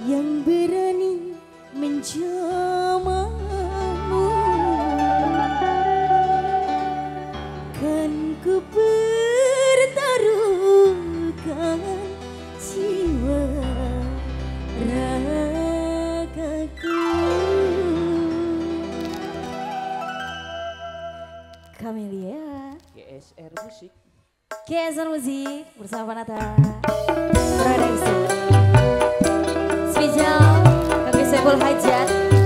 yang berani menjamahmu, kan ku pertaruhkan jiwa ragaku. Camelia GSR Musik. GSR Musik bersama Nata Produksi spesial kaki Saiful Hajat.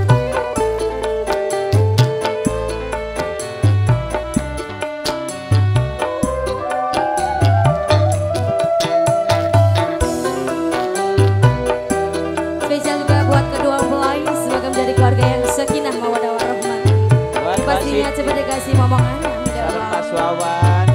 Spesial juga buat kedua mempelai, semoga menjadi keluarga yang sakinah mawaddah warahmah. Pastinya cepat dikasih momongan. Mas Wawan.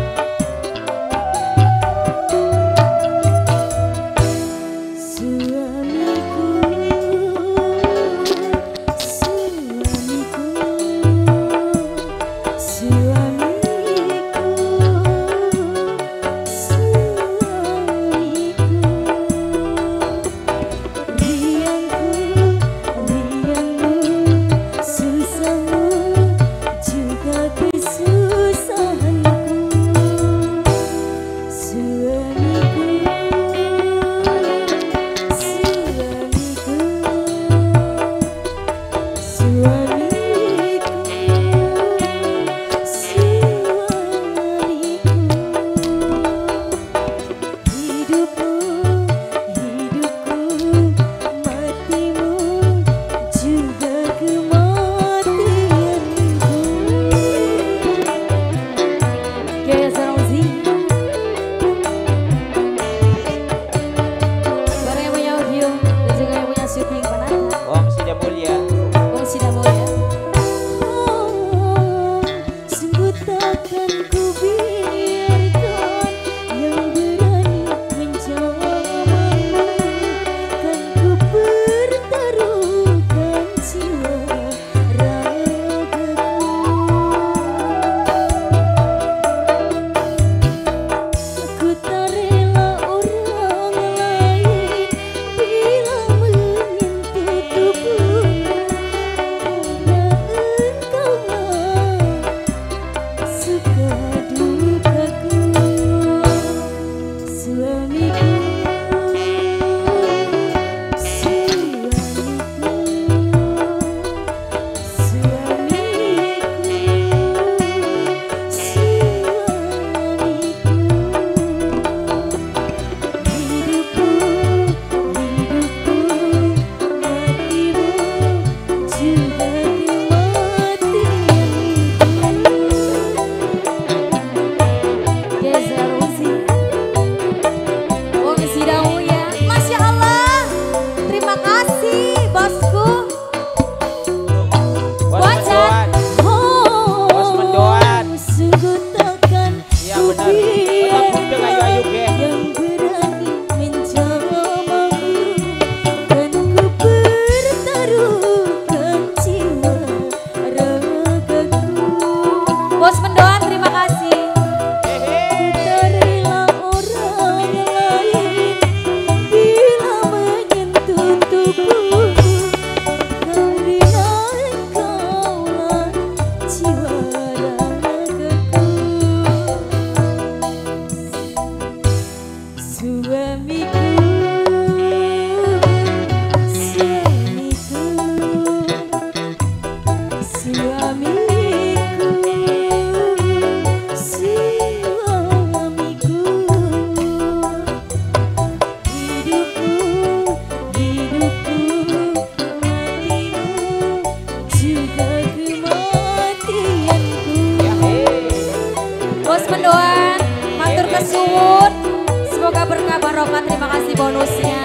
Semoga berkah barokah, terima kasih bonusnya.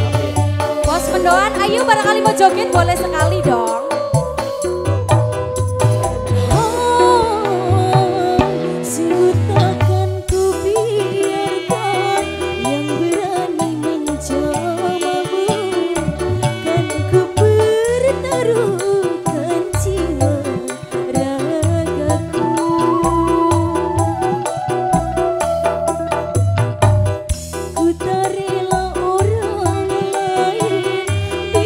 Bos Mendoan, ayo barangkali mau joget boleh sekali dong. Ku tak rela orang lain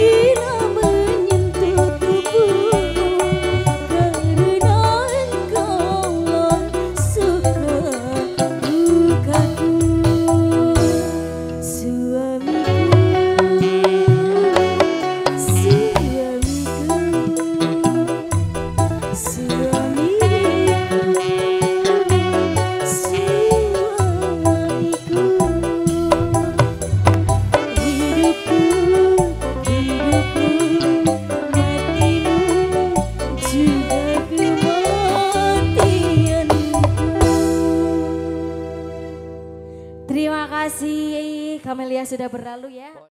sudah berlalu ya.